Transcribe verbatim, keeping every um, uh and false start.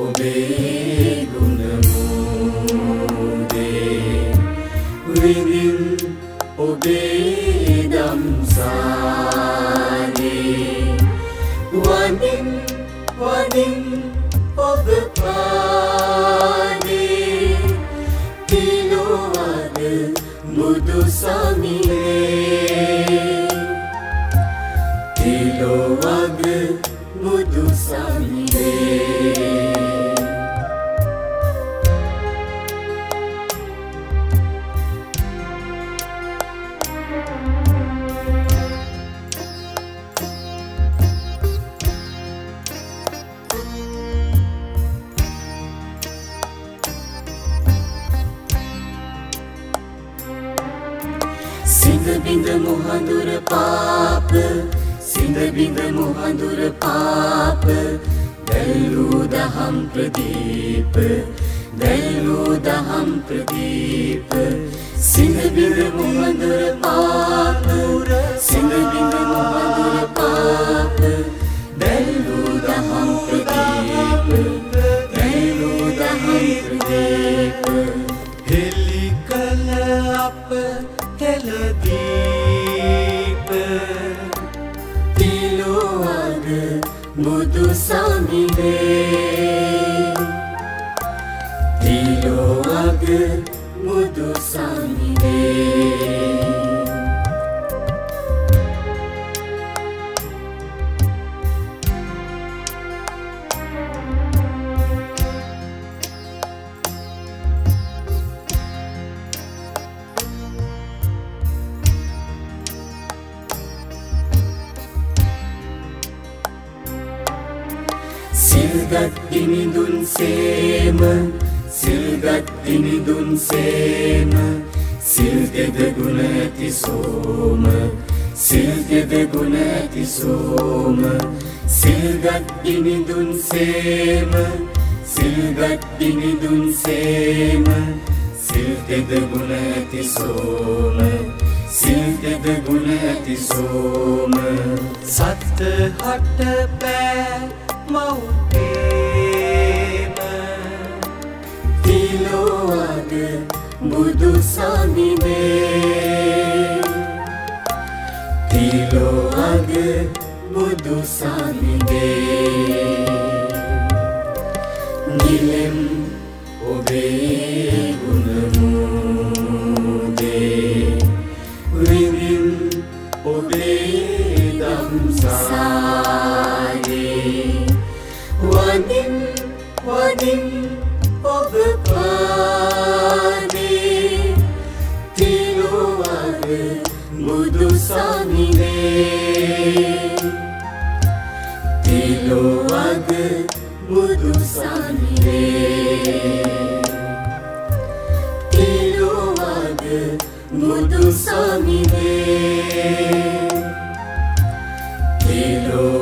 ඔබේ ගුණ මූදේ විඳින් ඔබේ දම්සානේ වඳින් වඳින් ඔබ පානේ තිලෝවද මුදු සමිනේ තිලෝවද මුදු සමිනේ සිඳ බිඳ මුහඳුර පාප සිඳ බිඳ මුහඳුර පාප දැල්වූ දහම් ප්‍රදීප දැල්වූ දහම් ප්‍රදීප සිඳ බිඳ මුහඳුර පාප සිඳ බිඳ මුහඳුර පාප දැල්වූ දහම් ප්‍රදීප දැල්වූ දහම් ප්‍රදීප හෙළි කළ අප හෙළදීප තිලෝවද මුදු සමිනේ තිලෝවද මුදු සමිනේ සිල්ගත් දිනිදුන් සේම සිල්ගත් දිනිදුන් සේම සිල් දෙද ගුණ ඇති සෝම සිල් දෙද ගුණ ඇති සෝම සිල්ගත් දිනිදුන් සේම සිල්ගත් දිනිදුන් සේම සිල් දෙද ගුණ ඇති සෝම සිල් දෙද ගුණ ඇති සෝම සත්ත හට පෑ මෞපේම තිලෝවද මුදු සමිනේ තිලෝවද මුදු සමිනේ නිලෙම් ඔබේ ගුණ මූදේ විඳින් ඔබේ දම්සානේ වඳින් වඳින් ඔබ පානේ තිලෝවද මුදු සමිනේ තිලෝවද මුදු සමිනේ තිලෝවද මුදු සමිනේ තිලෝ